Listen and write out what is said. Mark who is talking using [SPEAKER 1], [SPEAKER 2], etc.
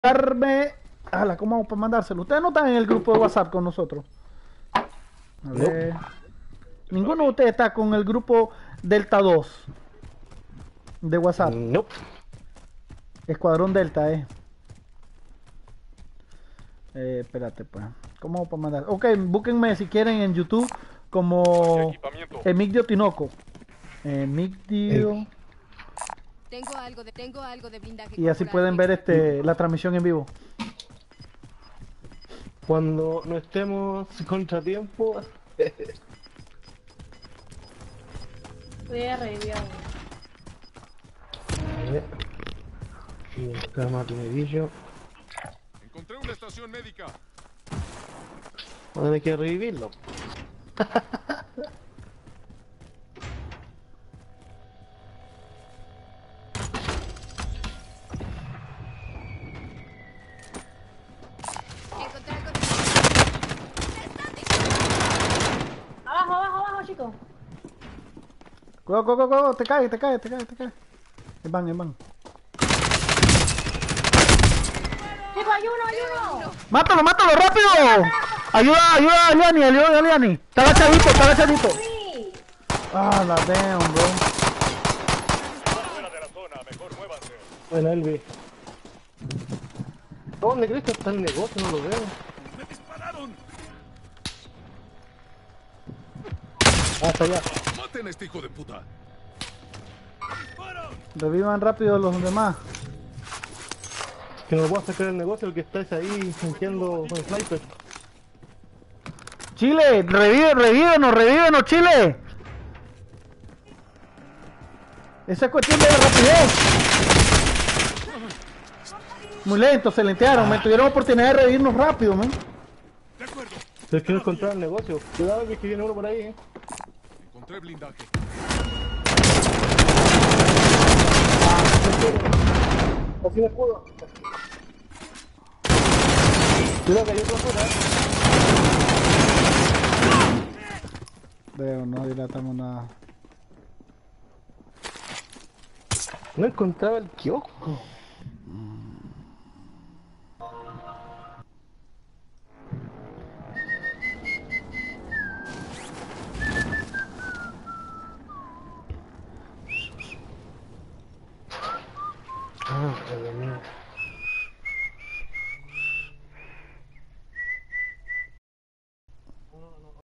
[SPEAKER 1] mandarme. Ala, ¿cómo vamos para mandárselo? Ustedes no están en el grupo de WhatsApp con nosotros. A ver. Ninguno de ustedes está con el grupo Delta 2 de WhatsApp.
[SPEAKER 2] No.
[SPEAKER 1] Escuadrón Delta, espérate, pues. ¿Cómo vamos para mandar? Ok, búsquenme si quieren en YouTube como Emigdio Tinoco. Emigdio.
[SPEAKER 3] Tengo algo de blindaje.
[SPEAKER 1] Y así pueden ver la transmisión en vivo.
[SPEAKER 2] Cuando no estemos contratiempo.
[SPEAKER 4] Voy a revivir.
[SPEAKER 2] Y acá más medillo.
[SPEAKER 5] Encontré una estación médica.
[SPEAKER 2] Ahora hay que revivirlo.
[SPEAKER 3] Encontré algo
[SPEAKER 4] Abajo, abajo, abajo, chicos.
[SPEAKER 1] Cuidado, te cae. Es van.
[SPEAKER 4] Chicos, hay uno.
[SPEAKER 1] ¡Mátalo, rápido! Ayuda a Liani. Está agachadito.
[SPEAKER 4] Sí.
[SPEAKER 1] Ah, la damn, bro.
[SPEAKER 5] Fuera de la zona, mejor muévanse.
[SPEAKER 2] Bueno, Elvi. ¿Dónde crees que está el negocio? No lo veo.
[SPEAKER 5] ¡Me dispararon!
[SPEAKER 2] Ah, está allá.
[SPEAKER 5] ¡Maten a este hijo de puta! ¡Disparan!
[SPEAKER 1] Revivan rápido los demás.
[SPEAKER 2] Que no puedo sacar el negocio, el que está ahí fingiendo con el sniper.
[SPEAKER 1] Chile, revívenos, Chile. Esa es cuestión de rapidez. Muy lento, se lentearon. Me tuvieron oportunidad de revivirnos rápido, man.
[SPEAKER 5] De acuerdo.
[SPEAKER 2] Pero quiero encontrar el negocio. Cuidado que viene uno por ahí,
[SPEAKER 5] Encontré blindaje.
[SPEAKER 2] Así me escudo. Cuidado que hay otro afuera,
[SPEAKER 1] Veo, no dilatamos nada.
[SPEAKER 2] No encontraba el kiosco.